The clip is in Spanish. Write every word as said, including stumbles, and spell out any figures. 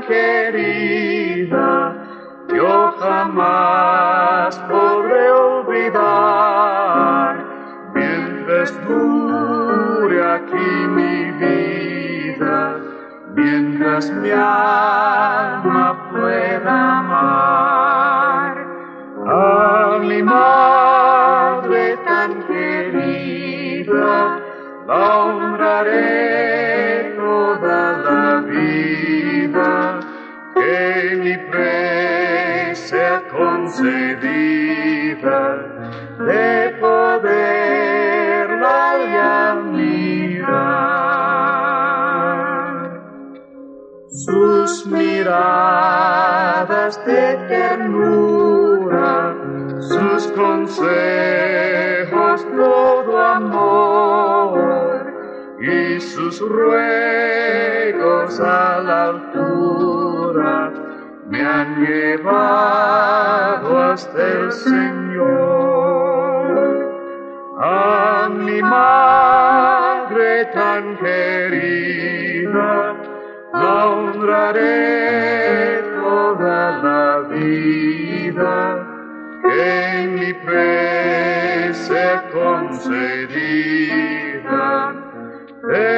querida, yo jamás podré olvidar, mientras dure aquí mi vida, mientras mi alma pueda amar a mi madre tan querida, la honraré toda la vida, que mi fe sea concedida de poderla ya mirar. Sus miradas de ternura, sus consejos todo amor, y sus ruegos a la altura me han llevado hasta el Señor. A mi madre tan querida, la honraré toda la vida, que mi fe sea concedida.